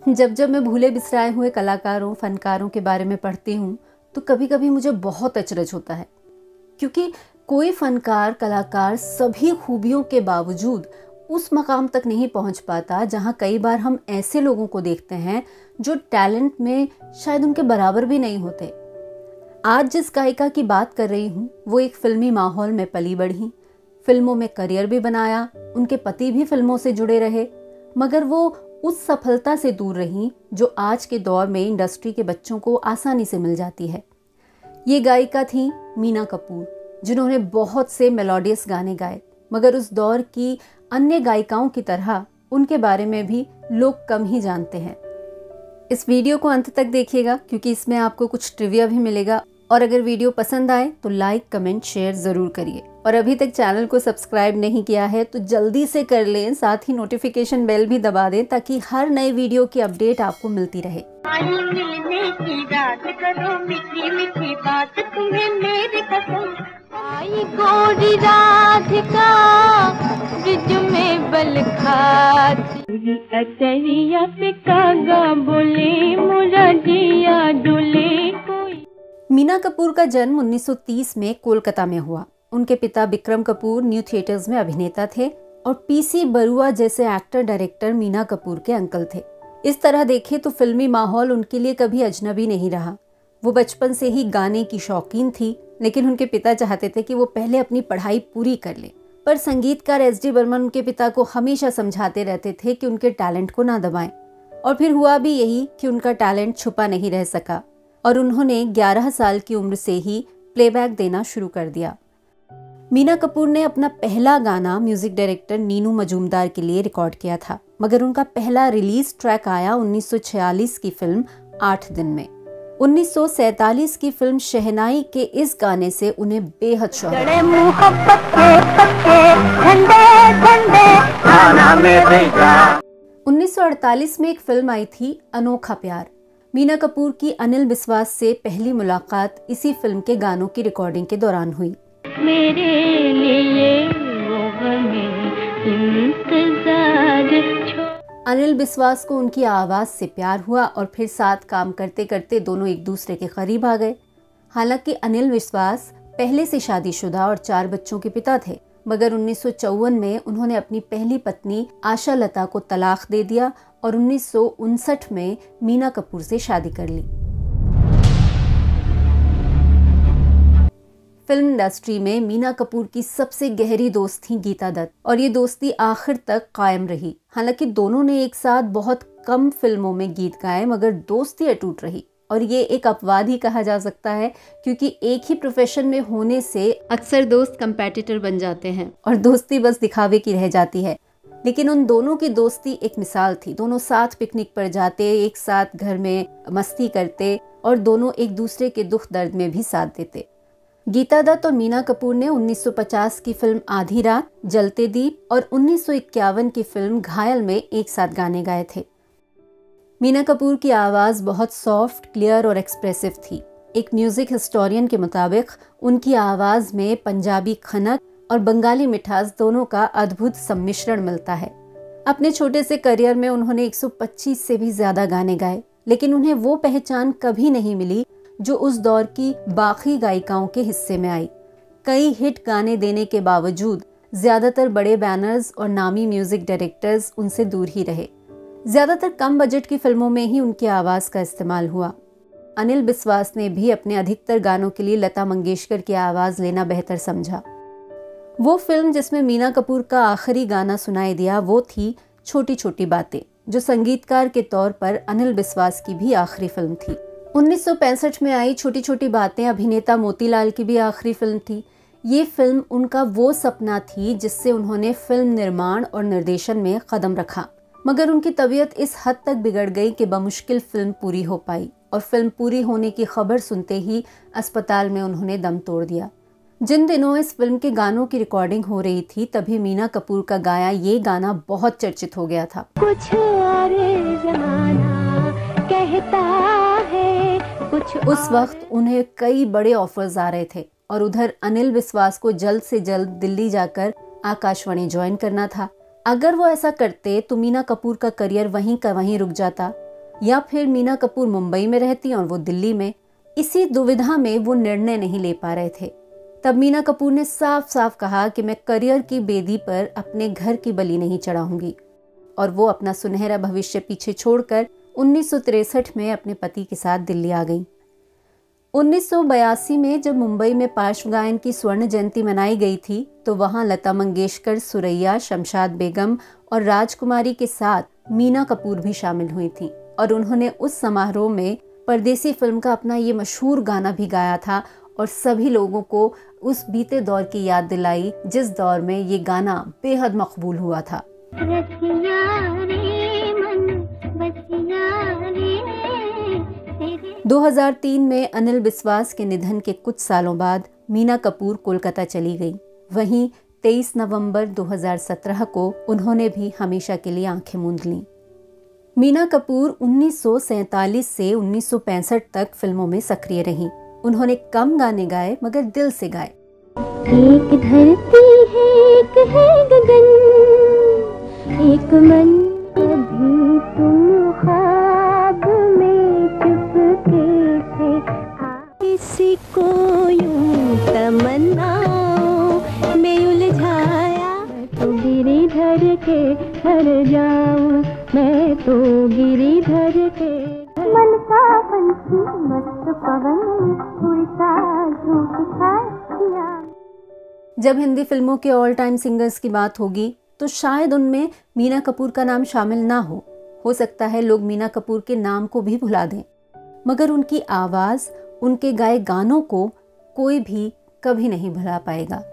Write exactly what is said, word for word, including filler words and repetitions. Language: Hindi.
जब जब मैं भूले बिसराए हुए कलाकारों फनकारों के बारे में पढ़ती हूँ तो कभी कभी मुझे बहुत अचरज होता है, क्योंकि कोई फनकार कलाकार सभी खूबियों के बावजूद उस मकाम तक नहीं पहुंच पाता जहां कई बार हम ऐसे लोगों को देखते हैं जो टैलेंट में शायद उनके बराबर भी नहीं होते। आज जिस गायिका की बात कर रही हूँ वो एक फिल्मी माहौल में पली बढ़ी, फिल्मों में करियर भी बनाया, उनके पति भी फिल्मों से जुड़े रहे, मगर वो उस सफलता से दूर रही जो आज के दौर में इंडस्ट्री के बच्चों को आसानी से मिल जाती है। ये गायिका थी मीना कपूर, जिन्होंने बहुत से मेलोडियस गाने गाए, मगर उस दौर की अन्य गायिकाओं की तरह उनके बारे में भी लोग कम ही जानते हैं। इस वीडियो को अंत तक देखिएगा क्योंकि इसमें आपको कुछ ट्रिविया भी मिलेगा, और अगर वीडियो पसंद आए तो लाइक कमेंट शेयर जरूर करिए, और अभी तक चैनल को सब्सक्राइब नहीं किया है तो जल्दी से कर लें, साथ ही नोटिफिकेशन बेल भी दबा दें ताकि हर नए वीडियो की अपडेट आपको मिलती रहे। मिलने की रात करो मीठी मीठी बात तुम्हें मेरी कसम, आई गोरी राधिका ब्रिज में बल खाती अतरिया पे कागा बोले मोरा जिया डोले कोई। मीना कपूर का जन्म उन्नीस सौ तीस में कोलकाता में हुआ। उनके पिता बिक्रम कपूर न्यू थिएटर्स में अभिनेता थे और पीसी बरुआ जैसे एक्टर डायरेक्टर मीना कपूर के अंकल थे। इस तरह देखें तो फिल्मी माहौल उनके लिए कभी अजनबी नहीं रहा। वो बचपन से ही गाने की शौकीन थी, लेकिन उनके पिता चाहते थे कि वो पहले अपनी पढ़ाई पूरी कर ले। पर संगीतकार एस डी बर्मन उनके पिता को हमेशा समझाते रहते थे कि उनके टैलेंट को ना दबाएं, और फिर हुआ भी यही कि उनका टैलेंट छुपा नहीं रह सका और उन्होंने ग्यारह साल की उम्र से ही प्लेबैक देना शुरू कर दिया। मीना कपूर ने अपना पहला गाना म्यूजिक डायरेक्टर नीनू मजूमदार के लिए रिकॉर्ड किया था, मगर उनका पहला रिलीज ट्रैक आया उन्नीस सौ छियालीस की फिल्म आठ दिन में। उन्नीस सौ सैतालीस की फिल्म शहनाई के इस गाने से उन्हें बेहद शौक। उन्नीस सौ अड़तालीस में एक फिल्म आई थी अनोखा प्यार। मीना कपूर की अनिल बिस्वास से पहली मुलाकात इसी फिल्म के गानों की रिकॉर्डिंग के दौरान हुई। मेरे लिए वो हमें इंतजार। अनिल बिस्वास को उनकी आवाज से प्यार हुआ और फिर साथ काम करते करते दोनों एक दूसरे के करीब आ गए। हालांकि अनिल बिस्वास पहले से शादीशुदा और चार बच्चों के पिता थे, मगर उन्नीस सौ चौवन में उन्होंने अपनी पहली पत्नी आशा लता को तलाक दे दिया और उन्नीस सौ उनसठ में मीना कपूर से शादी कर ली। फिल्म इंडस्ट्री में मीना कपूर की सबसे गहरी दोस्त थी गीता दत्त, और ये दोस्ती आखिर तक कायम रही। हालांकि दोनों ने एक साथ बहुत कम फिल्मों में गीत गाए, मगर दोस्ती अटूट रही। और ये एक अपवाद ही कहा जा सकता है, क्योंकि एक ही प्रोफेशन में होने से अक्सर दोस्त कंपेटिटर बन जाते हैं और दोस्ती बस दिखावे की रह जाती है। लेकिन उन दोनों की दोस्ती एक मिसाल थी। दोनों साथ पिकनिक पर जाते, एक साथ घर में मस्ती करते और दोनों एक दूसरे के दुख दर्द में भी साथ देते। गीता दत्त और मीना कपूर ने उन्नीस सौ पचास की फिल्म आधी रात, जलते दीप और उन्नीस सौ इक्यावन की फिल्म घायल में एक साथ गाने गाए थे। मीना कपूर की आवाज बहुत सॉफ्ट, क्लियर और एक्सप्रेसिव थी। एक म्यूजिक हिस्टोरियन के मुताबिक उनकी आवाज में पंजाबी खनक और बंगाली मिठास दोनों का अद्भुत सम्मिश्रण मिलता है। अपने छोटे से करियर में उन्होंने एक सौ पच्चीस से भी ज्यादा गाने गाए, लेकिन उन्हें वो पहचान कभी नहीं मिली जो उस दौर की बाकी गायिकाओं के हिस्से में आई। कई हिट गाने देने के बावजूद ज्यादातर बड़े बैनर्स और नामी म्यूजिक डायरेक्टर्स उनसे दूर ही रहे। ज्यादातर कम बजट की फिल्मों में ही उनकी आवाज का इस्तेमाल हुआ। अनिल बिस्वास ने भी अपने अधिकतर गानों के लिए लता मंगेशकर की आवाज लेना बेहतर समझा। वो फिल्म जिसमें मीना कपूर का आखिरी गाना सुनाई दिया वो थी छोटी छोटी बातें, जो संगीतकार के तौर पर अनिल बिस्वास की भी आखिरी फिल्म थी। उन्नीस सौ पैंसठ में आई छोटी छोटी बातें अभिनेता मोतीलाल की भी आखिरी फिल्म थी। ये फिल्म उनका वो सपना थी जिससे उन्होंने फिल्म निर्माण और निर्देशन में कदम रखा, मगर उनकी तबीयत इस हद तक बिगड़ गई कि बमुश्किल फिल्म पूरी हो पाई, और फिल्म पूरी होने की खबर सुनते ही अस्पताल में उन्होंने दम तोड़ दिया। जिन दिनों इस फिल्म के गानों की रिकॉर्डिंग हो रही थी, तभी मीना कपूर का गाया ये गाना बहुत चर्चित हो गया था। कुछ और जमाना कहता है, कुछ उस वक्त उन्हें कई बड़े ऑफर्स आ रहे थे और उधर अनिल बिस्वास को जल्द से जल्द दिल्ली जाकर आकाशवाणी ज्वाइन करना था। अगर वो ऐसा करते तो मीना कपूर का करियर वहीं का वहीं रुक जाता, या फिर मीना कपूर मुंबई में रहती और वो दिल्ली में। इसी दुविधा में वो निर्णय नहीं ले पा रहे थे। तब मीना कपूर ने साफ साफ कहा कि मैं करियर की बेदी पर अपने घर की बलि नहीं चढ़ाऊंगी, और वो अपना सुनहरा भविष्य पीछे छोड़कर उन्नीस सौ तिरसठ में अपने पति के साथ दिल्ली आ गई। उन्नीस सौ बयासी में जब मुंबई में पार्श्व गायन की स्वर्ण जयंती मनाई गई थी, तो वहां लता मंगेशकर, सुरैया, शमशाद बेगम और राजकुमारी के साथ मीना कपूर भी शामिल हुई थीं, और उन्होंने उस समारोह में परदेसी फिल्म का अपना ये मशहूर गाना भी गाया था और सभी लोगों को उस बीते दौर की याद दिलाई जिस दौर में ये गाना बेहद मकबूल हुआ था। दो हज़ार तीन में अनिल बिस्वास के निधन के कुछ सालों बाद मीना कपूर कोलकाता चली गई। वहीं तेईस नवंबर दो हज़ार सत्रह को उन्होंने भी हमेशा के लिए आंखें मूंद लीं। मीना कपूर उन्नीस सौ सैंतालीस से उन्नीस सौ पैंसठ तक फिल्मों में सक्रिय रहीं। उन्होंने कम गाने गाए मगर दिल से गाए। एक धरती है, एक है गगन, एक मन, अभी तुम ख्वाब में चुपके से किसी को यूं तमन्नाओं में उलझाया। मैं तो गिरिधर के घर जाऊं, मैं तो गिरिधर के मन का पंछी मस्त पवन उड़ता झूठा किया। जब हिंदी फिल्मों के ऑल टाइम सिंगर्स की बात होगी तो शायद उनमें मीना कपूर का नाम शामिल ना हो हो सकता है लोग मीना कपूर के नाम को भी भुला दें, मगर उनकी आवाज़, उनके गाए गानों को कोई भी कभी नहीं भुला पाएगा।